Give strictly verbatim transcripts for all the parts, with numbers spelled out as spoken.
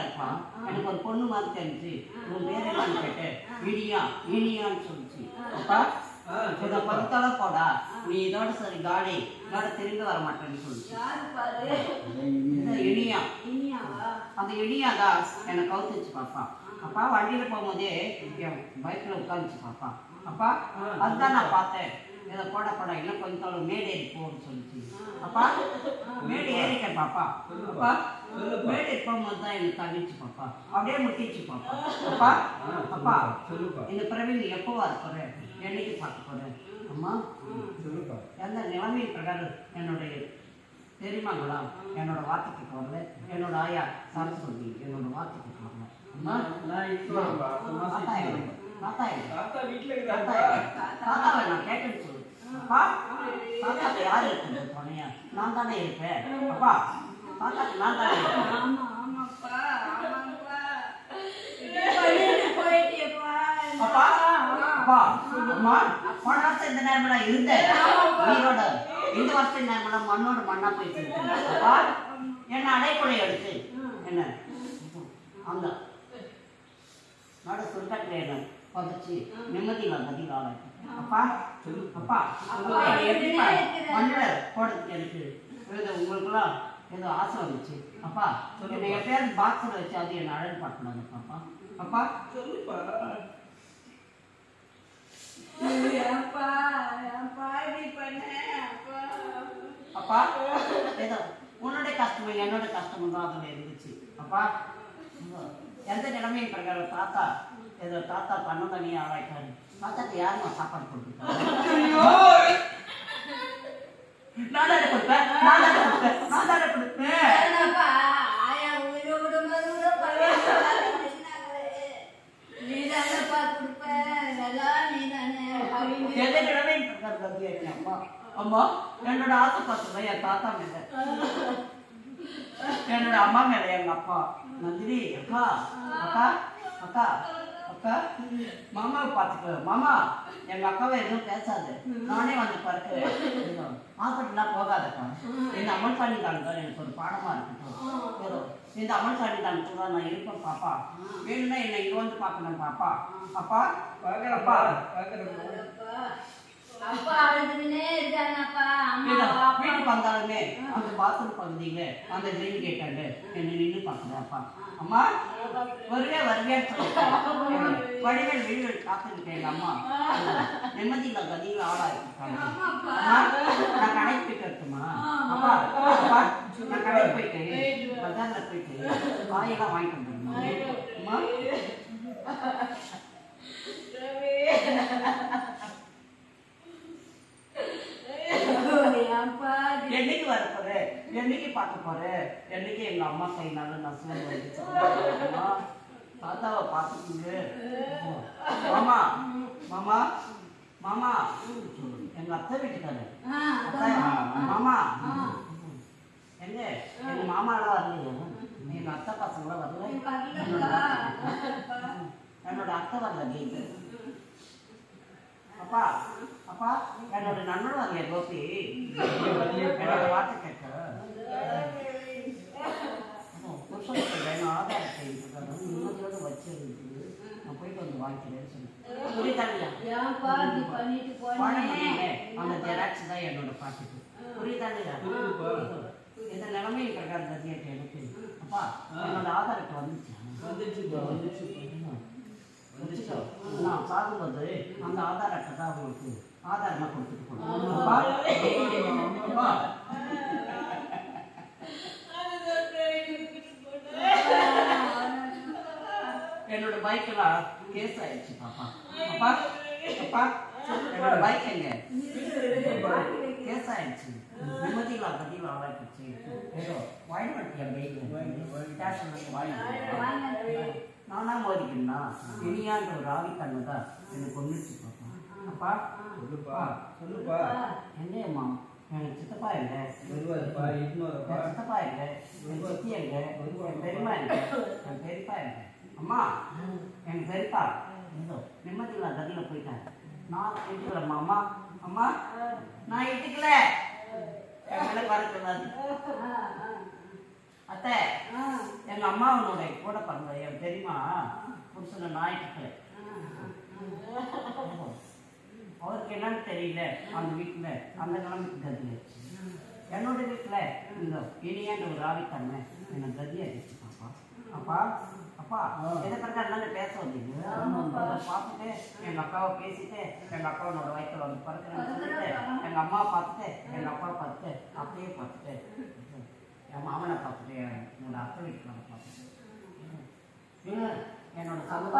இருப்பான். எனக்கு ஒரு பொண்ணு மாதிரி தெரிஞ்சு உன் பேர் என்னன்னு கேட்டேன். இனியா இனியான்னு சொல்லிச்சு. அப்பா இதை பக்கத்தால போடா, நீ இதோட சரி காடி இதோட திரும்பி வர மாட்டேன்னு சொல்லிச்சு. இனியா அந்த இனியா தான் என்னை கவுத்துச்சு பாப்பா. அப்பா வண்டியில் போகும்போதே என் பைக்கில் உட்காந்துச்சு பாப்பா. அப்பா அதுதான் நான் பார்த்தேன். இதை போட போட இன்னும் கொஞ்சம் தோல் மேடு ஏறி போன்னு சொல்லிச்சு. அப்பா மேடு ஏறிட்டேன் பாப்பா. அப்பா மேடு ஏறி போகும்போது தான் எனக்கு தள்ளிச்சு பாப்பா. அப்படியே முட்டிச்சு பாப்பா. அப்பா அப்பா இந்த பிறவி நீ எப்போ வர போற, என்னைக்கு பார்க்க போறேன் அம்மா? எந்த நிலைமையின் பிரகாரம் என்னுடைய தெரியுமாங்களா என்னோட வார்த்தைக்கு வரல. என்னோட ஆயா சார் சொல்லி என்னோட வார்த்தைக்கு வரல. அம்மா தாத்தாவை நான் கேட்டேன்னு சொல்லு. அப்பா தாத்தாக்கு யார் இருக்குது துணையா? நான் தானே இருப்பேன். அப்பா தாத்தாக்கு நான் தானே இருப்பேன். அப்பா அப்பா அம்மா போன வருஷம் இந்த நேரமெல்லாம் இருந்தேன் உயிரோட. இந்த வருஷம் இந்த நேரமெல்லாம் மண்ணோட மண்ணா போயிட்டு இருக்கேன். அப்பா என்ன அடைக்குறை எடுத்து என்ன அந்த நட சுருக்கட்டில் என்ன புதைச்சி நிம்மதியில் பதிலாக. அப்பா அப்பா எப்படிப்பா மண்ணில் போடுறதுக்கு எனக்கு உங்களுக்குலாம் ஏதோ ஆசை வந்துச்சு. அப்பா என்னை எப்பயாவது பாக்ஸில் வச்சு அது என்னை அழகு பார்க்கலாங்க பாப்பா. அப்பா சொல்லுப்பா. அப்பா ஏதோ உன்னோட கஷ்டமும் என்னோட கஷ்டமும் தான் அதில் இருந்துச்சு. அப்பா எந்த நிலைமையும் பிரகாரம் தாத்தா ஏதோ தாத்தா தன்னை தனியாக ஆளாயிட்டாரு. தாத்தாக்கு யாருமா சாப்பாடு கொடுத்துருக்காங்க? நான் தானே கொடுப்பேன் நான் தானே கொடுப்பேன் நான் தானே கொடுப்பேன். எந்த நிலைமையும் பிரகாரம் அம்மா அம்மா என்னோட ஆசை பார்த்தது என் தாத்தா மேல, என்னோட அம்மா மேல எங்க அப்பா. நந்தினி அக்கா அக்கா அக்கா அக்கா மாமாவை பார்த்துக்க. மாமா எங்க அக்காவை எதுவும் பேசாது, நானே வந்து பார்க்கிறேன். ஹாஸ்பிட்டல்லாம் போகாதக்கா. இந்த அமல் சாணி தான் எனக்கு ஒரு பாடமா இருக்கட்டும். இந்த அமல் சாணி தான் கூட நான் இருப்பேன் பாப்பா. வேணும்னா என்னை இங்க வந்து பார்க்கணும் பாப்பா. அப்பா அப்பா வீட்டுக்கு வந்தாலுமே அந்த பாத்ரூம் பகுதியில அந்த கிரீன் கேட்டாங்க என்ன நின்று பார்க்குறேன். அப்பா அம்மா வருவே வருவேன்னு சொல்லிட்டேன். வடிவேல் வீடுகள் காத்துக்கிட்டேன். எங்க அம்மா நிம்மதியில கதியில் ஆளாயிருக்காங்க. நான் கடைக்கு போயிட்டு வரட்டுமா? அப்பா அப்பா நான் கடைக்கு போயிட்டு பஜார்ல போயிட்டு காயெல்லாம் வாங்கிட்டு வந்துடுமா அம்மா? என்னைக்கு வர போற, என்னைக்கு பார்க்க போற, என்னைக்கு எங்க அம்மா கைனால நான் சொல்லுவேன். தாத்தாவை பார்த்துக்கீங்க மாமா மாமா மாமா எங்க அத்தை வீட்டுக்காரு மாமா எங்க எங்க மாமாலாம் வரலையா? எங்க அத்தை பசங்களாம் வரல, என்னோட அத்தை வரல. கேட்டு அப்பா அப்பா என்னோட நண்பர் வரலையா? கோபி என்னோட வார்த்தை கேட்க புருஷனுக்கு வேணும் ஆதாரத்தை நிம்மதியோடு வச்சு நான் போயிட்டு வந்து வாங்கிக்கிறேன்னு சொல்லி புரியுதாங்களா? அந்த ஜெராக்ஸ் தான் என்னோட பாக்கெட்டு. புரியுதாங்களா? இந்த நிலைமையும் பிரகாரம் கத்தியாட்டு எனக்கு. அப்பா என்னோட ஆதாரத்தை வந்துச்சு நான் சாகும்போது அந்த ஆதார் அட்டை தான் அவங்களுக்கு ஆதாரமாக கொடுத்துட்டு போனோம். என்னோட பைக்கெல்லாம் கேஸ் ஆயிடுச்சு பாப்பா. அப்பா அப்பா என்னோட பைக் எங்க கேஸ் ஆயிடுச்சு. நிம்மதியில் கதியில் ஆளாயிடுச்சு. ஏதோ வாங்கிட்டு என் பைக் ஸ்டேஷன் வாங்கி நானா மோதிக்கணும்னா இனியான்ற ஒரு ஆவி கண்ணு தான் எனக்கு கொண்டுச்சு பாப்பா. அப்பா சொல்லுப்பா சொல்லுப்பா எங்கேம்மா எனக்கு சித்தப்பா எங்க சித்தப்பா எங்க என் சித்தி எங்க என் பெரியம்மா எங்க என் பெரியப்பா எங்க அம்மா என் பெரியப்பா ஏதோ நிம்மதியில் கதியில் போயிட்டாங்க. நான் இட்டுக்கலம்மா அம்மா அம்மா நான் இட்டுக்கல என் மேலே வரக்கூடாது. அத்தை எங்க எங்க அம்மாவனோட கூட பிறந்த என் தெரியுமா புருஷன ஞாயிற்றுக்கிழமை அவருக்கு என்னன்னு தெரியல அந்த வீட்டுல அந்த கிழமைக்கு கதி ஆச்சு. என்னோட வீட்டுல இந்த இனியாண்ட ஒரு ஆவித்தன்மை என்ன கதி ஆயிடுச்சு. பாப்பா அப்பா அப்பா எதை பிரகாரம் பேச வந்தீங்க பார்த்துட்டு எங்க அக்காவை பேசிட்டு எங்க அக்காவோட வயிற்றுல வந்து பிறக்கிறேன்னு சொல்லிட்டு எங்க அம்மா பார்த்துட்டு எங்க அப்பா பார்த்துட்டு அப்படியே பார்த்துட்டு என் மாமனை பார்த்துட்டு என்னோட அத்தை வீட்டுல பார்த்துட்டு என்னோட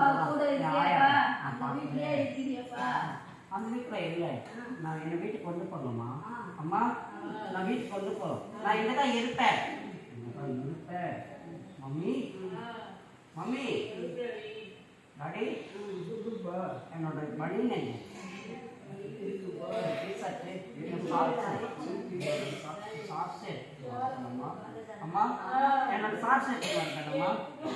அந்த வீட்டுல இல்லை. நான் என்ன வீட்டுக்கு கொண்டு போகணுமா அம்மா? நான் வீட்டுக்கு கொண்டு போ. நான் இங்கதான் இருப்பேன் இருப்பேன் மம்மி மம்மி டாடி என்னோட மணி அம்மா என்னோட சாட்சி எடுத்துமா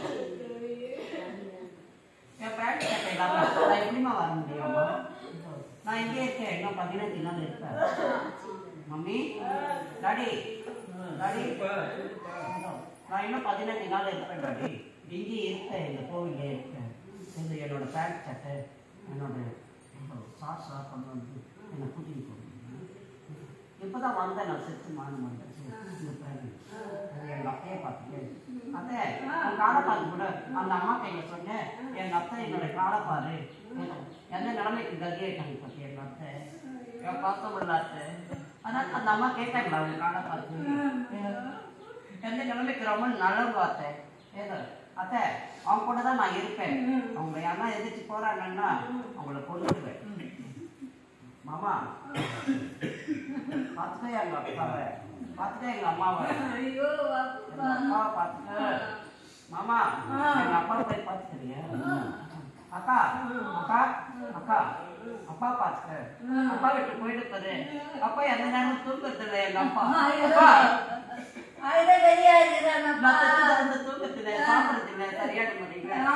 என் பேண்ட் சட்டை இல்லாம நான் எப்படிமா வர முடியுமா? நான் இங்கே இருக்கேன், இன்னும் பதினஞ்சு நாள் இருப்பேன். மம்மி டாடி டாடி நான் இன்னும் பதினஞ்சு நாள் இருப்பேன் டாடி. இங்கே இருப்பேன், இந்த கோவிலே இருப்பேன். இது என்னோட பேண்ட் சட்டை என்னோட சாக்ஸ் ஆஃப் கொண்டு வந்து என்னை கூட்டிகிட்டு போகிறேன். இப்போ தான் வந்தேன் நான் செத்து மானம் வந்தேன். எங்கள் அத்தையை பார்த்துட்டு அத்தை என் காலப்பாரு கூட அந்த அம்மா கையில் சொன்னேன். எங்கள் அத்தை என்னோட காலப்பாரு எந்த நிலைமைக்கு கதியாயிட்டாங்க பற்றி எங்கள் அத்தை என் பார்க்க முடியலாத்து. ஆனால் அந்த அம்மா கேட்டாங்களா அவங்க காலப்பாரு எந்த நிலைமைக்கு ரொம்ப நல்லவங்க அத்தை. ஏதோ அத்தை அவங்க கூட தான் நான் இருப்பேன். அவங்க யாரா எதிர்த்து போறாங்கன்னா அவங்கள கொண்டுடுவேன். மாமா பார்த்துட்டே எங்க அப்பாவை பார்த்துட்டே எங்க அம்மாவை அப்பாவை பார்த்துட்டு மாமா எங்க அப்பா போய் பார்த்துக்கிறீங்க. அக்கா அக்கா அக்கா அப்பா பார்த்துக்க. அப்பா விட்டு போயிட்டு போது அப்பா எந்த நேரம் தூக்கத்துல இல்லை. எங்க அப்பா அப்பா தூக்கத்துல சாப்பிடுறதுல சரியான மாட்டேங்கிறேன்.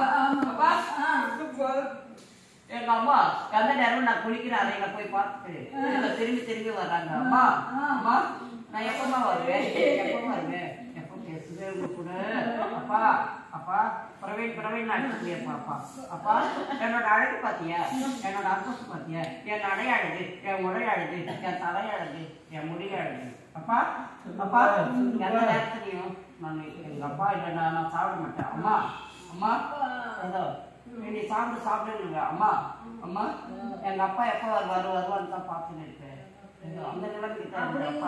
எங்க அம்மா எந்த நேரம் நான் குளிக்கிற அறையில போய் பார்த்துட்டு திரும்பி திரும்பி வர்றாங்க. அம்மா அம்மா நான் எப்பமா வருவேன் எப்ப வருவேன் எப்ப பேசுவேன் உங்க கூட. அப்பா அப்பா பிரவீன் பிரவீன் அடிச்சுப்பா. அப்பா அப்பா என்னோட அழகு பாத்தியா, என்னோட அந்தஸ்து பாத்தியா, என் நடை அழகு, என் உடை அழகு, என் தலை அழகு, என் முடி அழகு. அப்பா அப்பா எந்த நேரத்துலையும் நான் எங்க அப்பா இல்லைன்னா நான் சாப்பிட மாட்டேன். அம்மா அம்மா ஏதோ நீ சாப்பிட்டு சாப்பிடுங்க. அம்மா அம்மா எங்க அப்பா எப்போ வருவாரு வருவான்னு தான் பார்த்துன்னு இருக்கேன். அந்த நிலைமைக்கு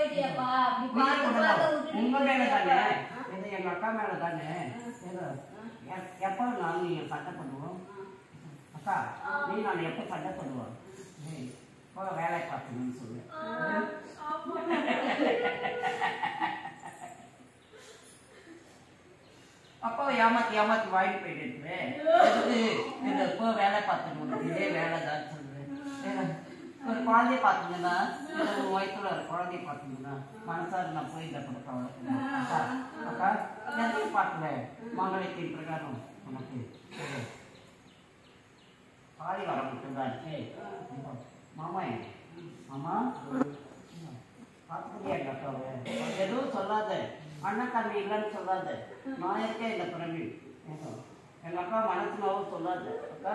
உங்க மேல தானே இது எங்க அக்கா மேல தானே எப்போ நான் நீங்க சண்டை பண்ணுவோம். அக்கா நீ நான் எப்போ சண்டை பண்ணுவோம் இப்போ வேலை பார்க்கணும்னு சொல்லு. அப்பாவை ஏமாத்தி ஏமாத்தி வாங்கிட்டு போயிட்டு இருக்கிறேன். இப்போ வேலை பார்த்துக்கணும் இதே வேலை தான் சொல்றேன். ஒரு குழந்தைய பார்த்தீங்கன்னா ஒரு வயிற்றுல ஒரு குழந்தைய பார்த்தீங்கன்னா மனசாரு நான் போய் இந்த கொடுக்க அக்கா அக்கா எதையும் பார்க்கல மங்களத்தின் பிரகாரம் உனக்கு பாதி வர மட்டும்தான் இருக்கு. மாமா மாமா பார்த்துக்கிட்டே எங்க அக்காவை எதுவும் சொல்லாத, அண்ணன் தம்பி இல்லைன்னு சொல்லாத, நான் இருக்கேன் இந்த பிறவி. எங்க அக்கா மனசுனாவும் சொல்லாத. அக்கா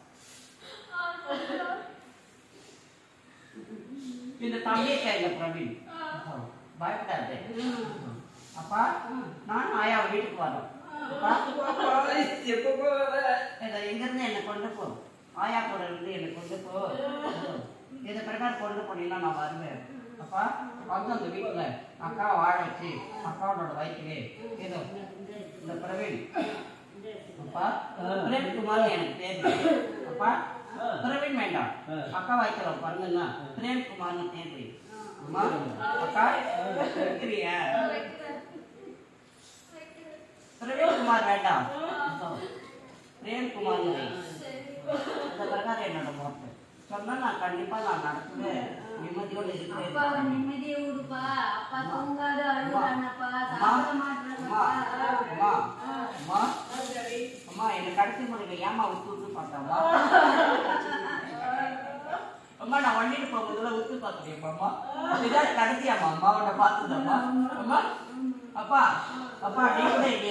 இந்த தம்பியை இந்த பிரவீன் பயப்படாது. அப்பா நான் ஆயா வீட்டுக்கு வரோம். இங்கிருந்து என்னை கொண்டு போ, ஆயா கூட இருந்து என்னை கொண்டு போ. இதை பிரகாரம் கொண்டு போனீங்கன்னா நான் வருவேன். அப்பா வந்து அந்த வீட்டுல அக்கா வாழ வச்சு அக்காவோட வயிற்றுலே ஏதோ இந்த பிரவீன் அப்பா பிரேம்குமார் எனக்கு தேவை. அப்பா பிரவீன் வேண்டாம், அக்கா வயிற்றுல பிறந்தா பிரேம்குமார்னு தேவை. அம்மா அக்கா இருக்கிறியா? பிரவீன்குமார் வேண்டாம், பிரேம்குமார் இந்த பிரகாரம் என்னோட மோட்டை சொன்னா நான் கண்டிப்பா நான் நடத்துவேன். நிம்மதியோடு இருக்கிறேன். அம்மா என்ன கடைசி முறையில ஏமா விட்டு விட்டு பார்த்தாமா? அம்மா நான் வண்டிட்டு போகும்போதுல விட்டு பார்த்துட்டேன். அம்மா இதான் கடைசியாமா அம்மா உன்னை பார்த்துதம்மா. அம்மா அப்பா அப்பா நீ கூட